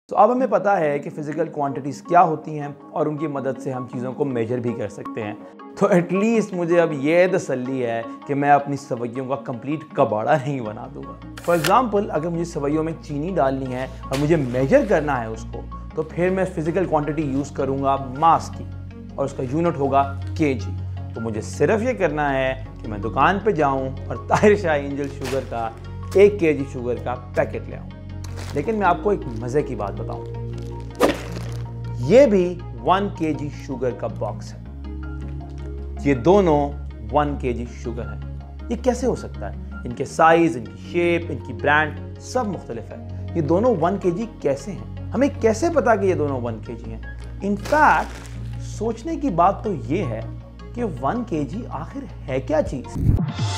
तो अब हमें पता है कि फिजिकल क्वांटिटीज़ क्या होती हैं और उनकी मदद से हम चीज़ों को मेजर भी कर सकते हैं। तो एटलीस्ट मुझे अब ये तसल्ली है कि मैं अपनी सवैयों का कंप्लीट कबाड़ा नहीं बना दूंगा। फॉर एग्जांपल, अगर मुझे सवैयों में चीनी डालनी है और मुझे मेजर करना है उसको, तो फिर मैं फिजिकल क्वांटिटी यूज़ करूँगा मास की और उसका यूनिट होगा केजी। तो मुझे सिर्फ ये करना है कि मैं दुकान पर जाऊँ और ताहिर शाह एंजल शुगर का 1 केजी शुगर का पैकेट ले आऊँ। लेकिन मैं आपको एक मजे की बात बताऊं, ये भी 1 केजी शुगर का बॉक्स है। ये दोनों 1 केजी शुगर है। ये कैसे हो सकता है? इनके साइज, इनकी शेप, इनकी ब्रांड सब मुख्तलिफ है। ये दोनों 1 केजी कैसे हैं? हमें कैसे पता कि ये दोनों 1 केजी हैं? इनफैक्ट सोचने की बात तो ये है कि 1 केजी आखिर है क्या चीज?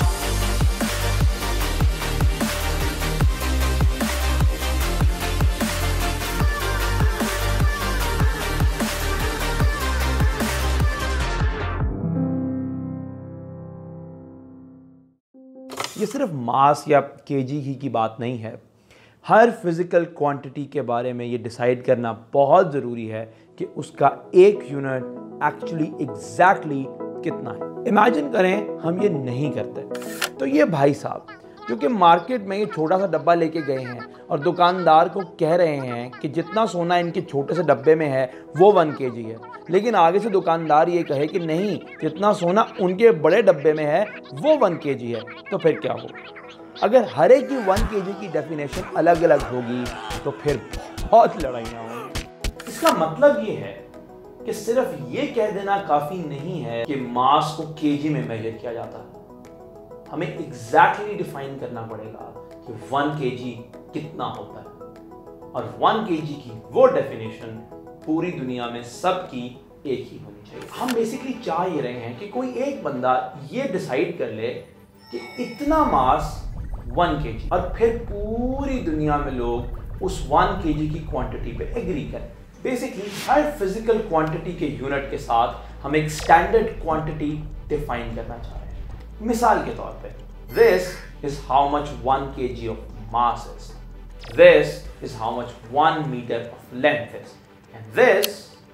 ये सिर्फ मास या केजी की बात नहीं है। हर फिजिकल क्वांटिटी के बारे में ये डिसाइड करना बहुत ज़रूरी है कि उसका एक यूनिट एक्चुअली एग्जैक्टली कितना है। इमेजिन करें हम ये नहीं करते, तो ये भाई साहब जो कि मार्केट में ये छोटा सा डब्बा लेके गए हैं और दुकानदार को कह रहे हैं कि जितना सोना इनके छोटे से डब्बे में है वो 1 केजी है, लेकिन आगे से दुकानदार ये कहे कि नहीं, जितना सोना उनके बड़े डब्बे में है वो 1 केजी है, तो फिर क्या होगा? अगर हर एक की 1 केजी की डेफिनेशन अलग अलग होगी तो फिर बहुत लड़ाइयाँ होंगी। इसका मतलब ये है कि सिर्फ ये कह देना काफ़ी नहीं है कि मास को केजी में मेजर किया जाता है। हमें एग्जैक्टली डिफाइन करना पड़ेगा कि 1 केजी कितना होता है, और 1 केजी की वो डेफिनेशन पूरी दुनिया में सबकी एक ही होनी चाहिए। हम बेसिकली चाह ये रहे हैं कि कोई एक बंदा ये डिसाइड कर ले कि इतना मास 1 केजी, और फिर पूरी दुनिया में लोग उस 1 केजी की क्वांटिटी पे एग्री करें। बेसिकली हर फिजिकल क्वांटिटी के यूनिट के साथ हम एक स्टैंडर्ड क्वांटिटी डिफाइन करना चाह रहे हैं। मिसाल के तौर पे, this is how much 1 kg of mass is, this is how much 1 meter of length is, and this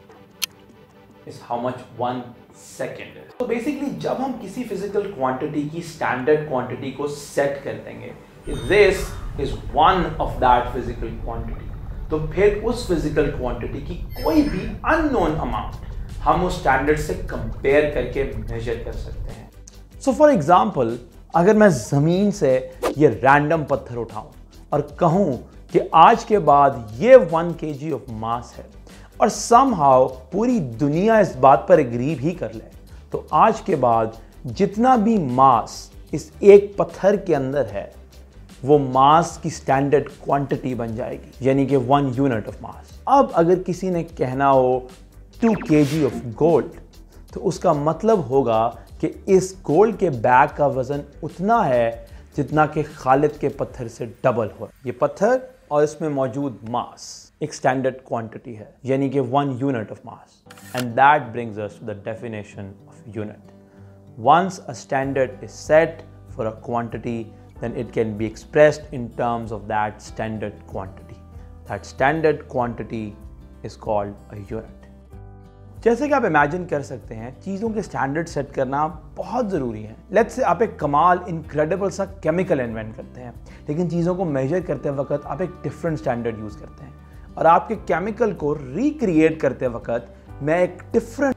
is how much 1 second is. तो बेसिकली जब हम किसी फिजिकल क्वांटिटी की स्टैंडर्ड क्वांटिटी को सेट कर देंगे कि this is one of that physical quantity, तो फिर उस फिजिकल क्वांटिटी की कोई भी अननोन अमाउंट हम उस स्टैंडर्ड से कंपेयर करके मेजर कर सकते हैं। सो फॉर एग्जाम्पल, अगर मैं ज़मीन से ये रैंडम पत्थर उठाऊं और कहूं कि आज के बाद ये 1 केजी ऑफ मास है, और समहाउ पूरी दुनिया इस बात पर एग्री भी कर ले, तो आज के बाद जितना भी मास इस एक पत्थर के अंदर है वो मास की स्टैंडर्ड क्वांटिटी बन जाएगी, यानी कि 1 यूनिट ऑफ मास। अब अगर किसी ने कहना हो 2 केजी ऑफ गोल्ड, तो उसका मतलब होगा कि इस गोल्ड के बैग का वजन उतना है जितना कि खालिद के पत्थर से डबल हो। ये पत्थर और इसमें मौजूद मास एक स्टैंडर्ड क्वांटिटी है, यानी कि 1 unit of mass, and that brings us to the definition of unit. Once a standard is set for a quantity, then it can be expressed in terms of that standard quantity. That standard quantity is called a unit. जैसे कि आप imagine कर सकते हैं, चीज़ों के standard set करना बहुत ज़रूरी है। लेट्स से आप एक कमाल इनक्रेडिबल सा केमिकल इन्वेंट करते हैं, लेकिन चीज़ों को मेजर करते वक्त आप एक डिफरेंट स्टैंडर्ड यूज़ करते हैं, और आपके केमिकल को रिक्रिएट करते वक्त मैं एक different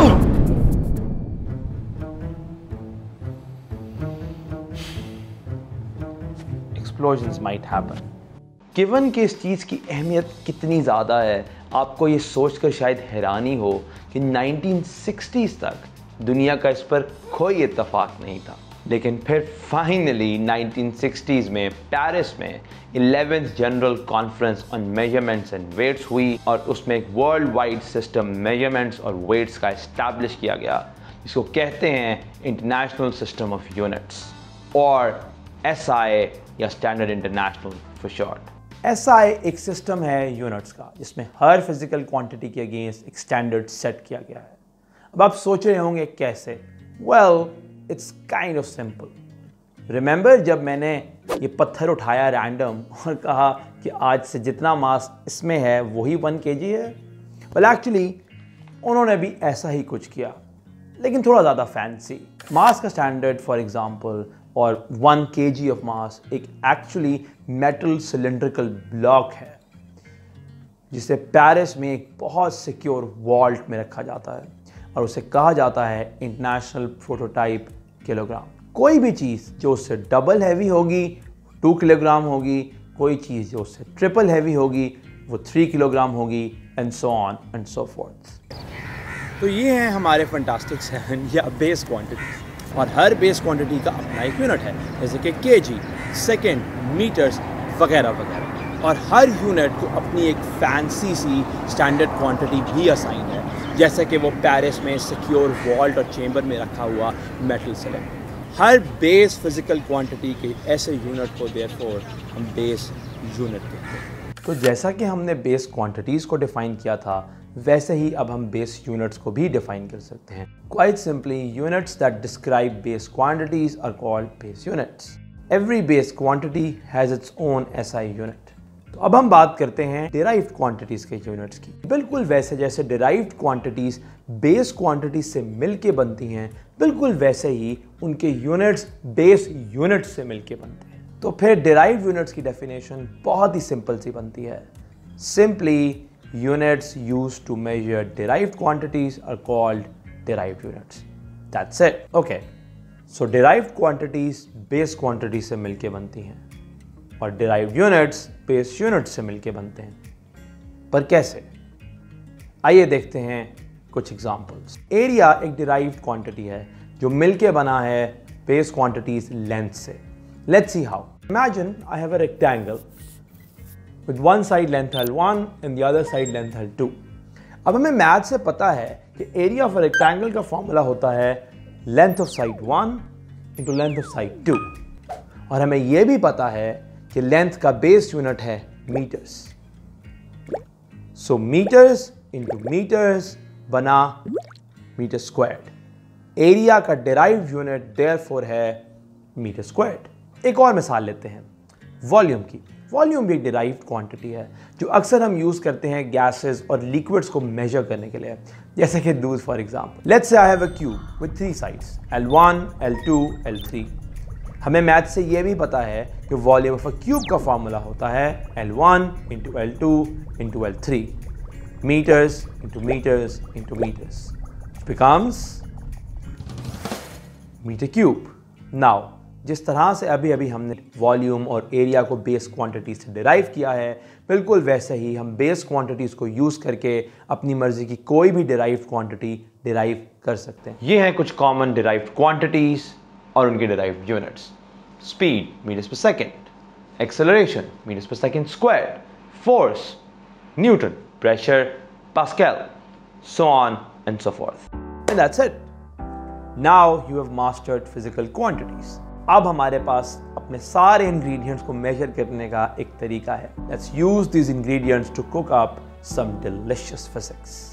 explosions might happen. Given कि इस चीज़ की अहमियत कितनी ज़्यादा है, आपको ये सोचकर शायद हैरानी हो कि 1960s तक दुनिया का इस पर कोई इत्तेफाक नहीं था, लेकिन फिर फाइनली 1960s में पेरिस में 11th general conference on measurements and weights हुई, और उसमें एक वर्ल्ड वाइड सिस्टम मेजरमेंट्स और वेट्स का इस्टेब्लिश किया गया, जिसको कहते हैं इंटरनेशनल सिस्टम ऑफ यूनिट्स, और SI या standard international for short. SI एक सिस्टम है यूनिट्स का, जिसमें हर फिजिकल क्वांटिटी के अगेंस्ट एक स्टैंडर्ड सेट किया गया है। अब आप सोच रहे होंगे कैसे? Well, it's kind of simple. Remember जब मैंने ये पत्थर उठाया रैंडम और कहा कि आज से जितना मास इसमें है वही 1 kg है? वेल एक्चुअली उन्होंने भी ऐसा ही कुछ किया, लेकिन थोड़ा ज़्यादा फैंसी। मास का स्टैंडर्ड फॉर एग्जांपल और 1 kg ऑफ मास एक एक्चुअली मेटल सिलेंड्रिकल ब्लॉक है जिसे पेरिस में एक बहुत सिक्योर वॉल्ट में रखा जाता है और उसे कहा जाता है इंटरनेशनल प्रोटोटाइप किलोग्राम। कोई भी चीज़ जो उससे डबल हैवी होगी 2 किलोग्राम होगी, कोई चीज़ जो उससे ट्रिपल हैवी होगी वो 3 किलोग्राम होगी, and so on and so forth. तो ये हैं हमारे फंटास्टिक 7 या बेस क्वांटिटीज, और हर बेस क्वांटिटी का अपना एक यूनिट है, जैसे कि केजी, सेकेंड, मीटर्स वगैरह वगैरह, और हर यूनिट को अपनी एक फैंसी सी स्टैंडर्ड क्वांटिटी भी असाइन है, जैसे कि वो पेरिस में सिक्योर वॉल्ट और चेंबर में रखा हुआ मेटल सिलेंडर। हर बेस फिजिकल क्वांटिटी के ऐसे यूनिट को देयरफॉर हम बेस यूनिट कहते हैं। तो जैसा कि हमने बेस क्वांटिटीज़ को डिफाइन किया था, वैसे ही अब हम बेस यूनिट्स को भी डिफाइन कर सकते हैं। Quite simply, units that describe base quantities are called base units. Every base quantity has its own SI unit. तो अब हम बात करते हैं डिराइव्ड क्वांटिटीज के यूनिट्स की। बिल्कुल वैसे जैसे डिराइव्ड क्वांटिटीज बेस क्वांटिटीज से मिलके बनती हैं, बिल्कुल वैसे ही उनके यूनिट्स बेस यूनिट्स से मिलके बनते हैं। तो फिर डिराइव्ड यूनिट्स की डेफिनेशन बहुत ही सिंपल सी बनती है। Simply, units used to measure derived quantities are called derived units. That's it. Okay. So derived quantities base quantities से मिलके बनती हैं और derived units base units से मिलके बनते हैं। पर कैसे? आइए देखते हैं कुछ एग्जांपल्स। एरिया एक derived quantity है जो मिलके बना है base quantities length से। Let's see how. Imagine I have a rectangle with one side length L1 and the other side length L2. अब हमें मैथ से पता है कि एरिया ऑफ रेक्टेंगल का फॉर्मूला होता है length of side 1 into length of side 2, और हमें यह भी पता है कि लेंथ का बेस यूनिट है metres. So metres into metres बना मीटर स्क्वायर्ड। एरिया का डिराइव्ड यूनिट देयरफॉर है मीटर स्क्वायर्ड। एक और मिसाल लेते हैं वॉल्यूम की। वॉल्यूम भी एक डिराइव्ड क्वांटिटी है जो अक्सर हम यूज़ करते हैं गैसेस और लिक्विड्स को मेजर करने के लिए, जैसे कि दूध for example. Let's say I have a cube with 3 sides L1, L2, L3। हमें मैथ से ये भी पता है कि वॉल्यूम ऑफ अ क्यूब का फॉर्मूला होता है L1 into L2 into L3, metres into metres into metres, becomes metre cube. Now जिस तरह से अभी अभी हमने वॉल्यूम और एरिया को बेस क्वांटिटी से डिराइव किया है, बिल्कुल वैसे ही हम बेस क्वांटिटीज़ को यूज़ करके अपनी मर्जी की कोई भी डिराइव्ड क्वांटिटी डिराइव कर सकते हैं। ये हैं कुछ कॉमन डिराइव्ड क्वांटिटीज़ और उनके derived units. Speed metres per second, acceleration metres per second square, force newton, pressure pascal, so on and so forth. And that's it. Now you have mastered physical quantities. अब हमारे पास अपने सारे ingredients को major करने का एक तरीका है। Let's use these ingredients to cook up some delicious physics.